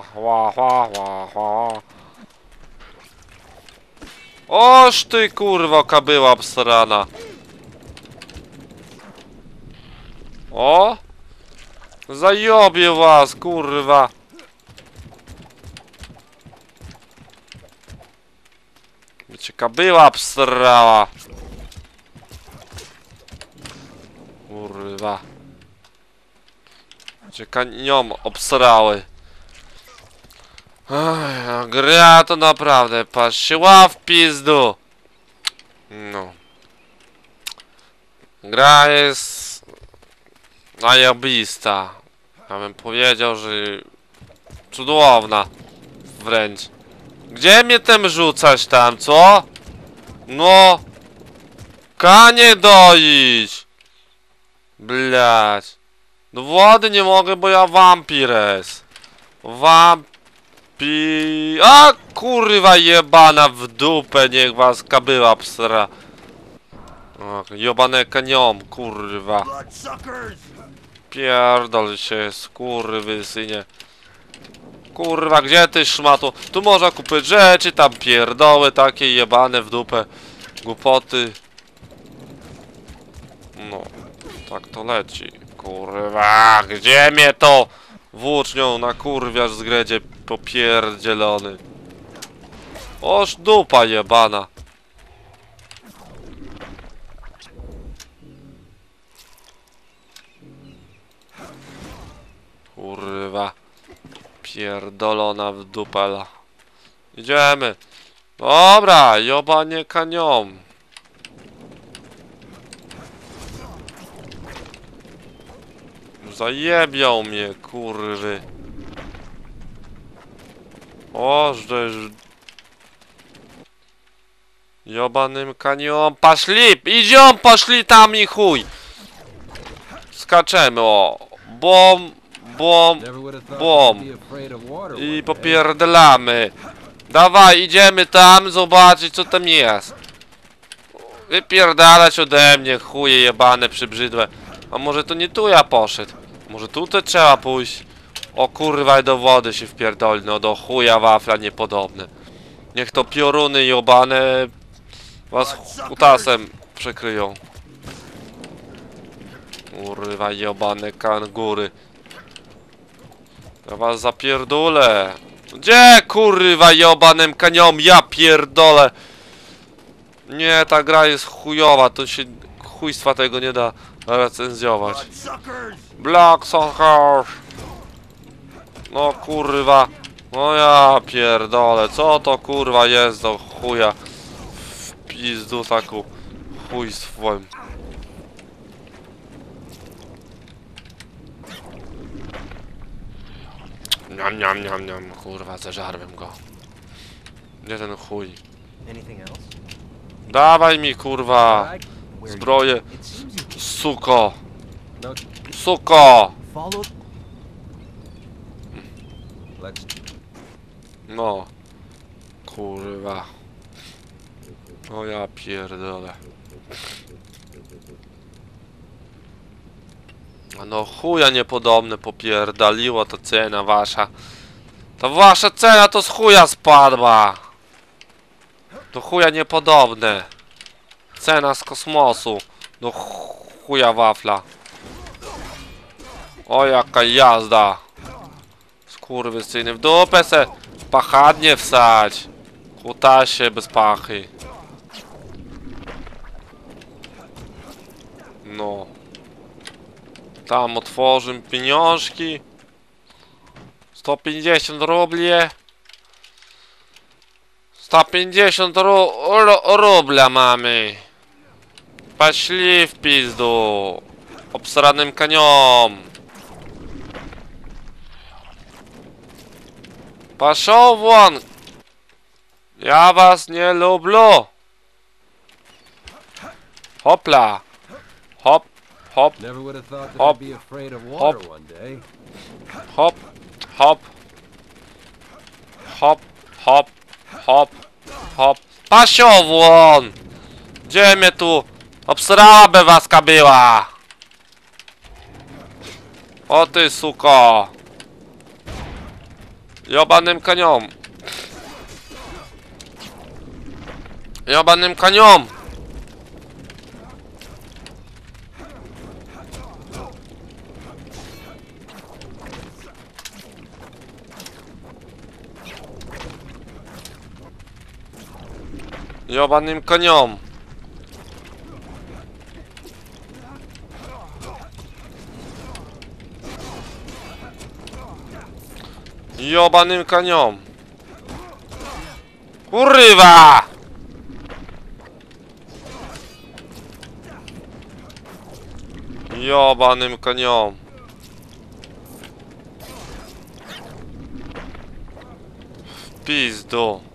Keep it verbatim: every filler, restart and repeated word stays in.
ła, ła, ła, ła. Oż ty kurwa, oka była obsrana. O! Zajobię was, kurwa. Wiecie, kabyła obsrała. Kurwa. Wiecie, nią obsrały. Ach, gra to naprawdę pasiła w pizdu. No. Gra jest najobista. Ja bym powiedział, że cudowna. Wręcz. Gdzie mnie tym rzucać tam, co? No. Kanie doić. Blać. Do wody nie mogę, bo ja wampir jest. Wampir. A kurwa jebana w dupę, niech was kabyła psra. O, jebane kaniom, kurwa. Pierdol się, skurwy synie. Kurwa, gdzie ty szmato? Tu można kupić rzeczy, tam pierdoły takie jebane w dupę. Głupoty. No, tak to leci. Kurwa, gdzie mnie to włócznią na kurwiarz z gredzie popierdzielony. Oż dupa jebana. Kurwa. Pierdolona w dupela. Idziemy. Dobra, jobanie kaniom. Zajebiał mnie, kurwy. O, żeż... Jobanym kaniom. Paszli! Idzią, poszli tam i chuj! Skaczemy, o. Bom, bom, bom. I popierdolamy. Dawaj, idziemy tam zobaczyć, co tam jest. Wypierdalać ode mnie, chuje jebane, przybrzydłe. A może to nie tu ja poszedł? Może tutaj trzeba pójść? O kurwa, do wody się wpierdoli, no do chuja wafla niepodobne. Niech to pioruny jobane was kutasem przykryją. Kurwa, jobane kangury. Ja was zapierdolę. Gdzie kurwa jobanem kaniom? Ja pierdolę. Nie, ta gra jest chujowa, to się chujstwa tego nie da recenzjować. Black Suckers. No kurwa. No ja pierdolę. Co to kurwa jest do chuja? W pizdu taką chujstwem. Niam, niam, niam, niam. Kurwa, zeżarłem go. Gdzie ten chuj? Dawaj mi kurwa zbroję. Suko. Suko. No. Kurwa. O ja pierdolę. No chuja niepodobne popierdaliło to cena wasza. To wasza cena to z chuja spadła. Do chuja niepodobne. Cena z kosmosu. Do chuja wafla. O jaka jazda. Skurwysyny. W dupę se pachadnie wsać. Kutasie bez pachy. No. Tam otworzę pieniążki. sto pięćdziesiąt rubli. sto pięćdziesiąt ru ru rubla mamy. Poszli w pizdu. Obsranym kaniom. Paszą won. Ja was nie lubię. Hopla. Hop. Hop. Hop. Hop. Hop. Hop. Hop. Hop. Hop. Hop. Pasio won. Gdzie mnie tu? Obsrała by was kabyła. O ty suko. Jobanym kaniom. Jobanym kaniom. Jobanym kaniom. Jobanym kaniom. Kurwa! Jobanym kaniom. W pizdu.